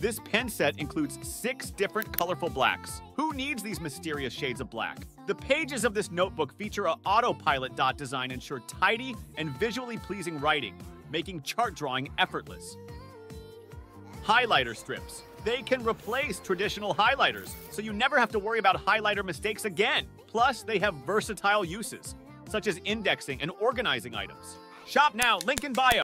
This pen set includes 6 different colorful blacks. Who needs these mysterious shades of black? The pages of this notebook feature a autopilot dot design ensure tidy and visually pleasing writing, making chart drawing effortless. Highlighter strips. They can replace traditional highlighters, so you never have to worry about highlighter mistakes again. Plus, they have versatile uses, such as indexing and organizing items. Shop now, link in bio.